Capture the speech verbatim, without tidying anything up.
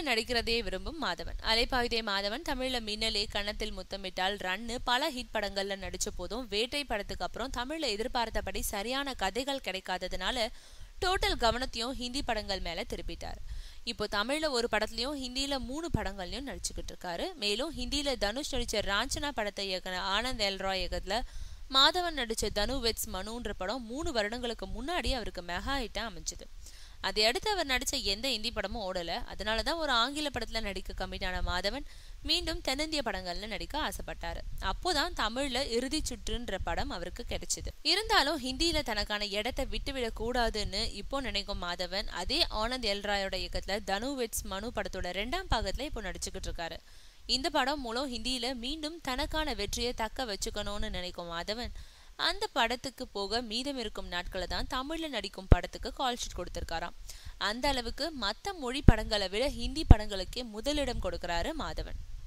நடிக்கிறதே விரும்பும் மாதவன். அலைப்பாயுதே மாதவன், தமிழ்ல மின்னலே, கன்னத்தில் முத்தமிட்டால், ரன்னு பல ஹிட் படங்கள்ல நடிச்ச போதும் வேட்டை படத்துக்கு அப்புறம் தமிழ்ல எதிர்பார்த்தபடி சரியான கதைகள் கிடைக்காததுனால டோட்டல் கவனத்தையும் ஹிந்தி படங்கள் மேல திருப்பிட்டார். இப்போ தமிழ்ல ஒரு படத்துலயும் ஹிந்தியில மூணு படங்கள்லயும் நடிச்சுக்கிட்டு இருக்காரு. மேலும் ஹிந்தியில தனுஷ் நடிச்ச ராஞ்சனா படத்தை இயக்குன ஆனந்த் எல் ராய் இயக்கத்துல மாதவன் நடிச்ச தனு வெட்ஸ் மனுன்ற படம் மூணு வருடங்களுக்கு முன்னாடி அவருக்கு மெகா ஹிட்டா அமைஞ்சது. அதை அடுத்து அவர் நடிச்ச எந்த இந்தி படமும் ஓடல. அதனாலதான் ஒரு ஆங்கில படத்துல நடிக்க கமிட்டான மாதவன் மீண்டும் தென்னிந்திய படங்கள்ல நடிக்க ஆசைப்பட்டாரு. அப்போதான் தமிழ்ல இறுதி சுற்றுன்ற படம் அவருக்கு கிடைச்சது. இருந்தாலும் ஹிந்தியில தனக்கான இடத்தை விட்டுவிடக் கூடாதுன்னு இப்போ நினைக்கும் மாதவன் அதே ஆனந்த் எல் ராயோட இயக்கத்துல தனு வெட்ஸ் மனு படத்தோட ரெண்டாம் பாகத்துல இப்போ நடிச்சுக்கிட்டு இருக்காரு. இந்த படம் மூலம் ஹிந்தியில மீண்டும் தனக்கான வெற்றியை தக்க வச்சுக்கணும்னு நினைக்கும் மாதவன் அந்த படத்துக்கு போக மீதம் இருக்கும் நாட்களை தான் தமிழ்ல நடிக்கும் படத்துக்கு கால் ஷீட் கொடுத்திருக்காராம். அந்த அளவுக்கு மற்ற மொழி படங்களை விட ஹிந்தி படங்களுக்கே முதலிடம் கொடுக்கிறாரு மாதவன்.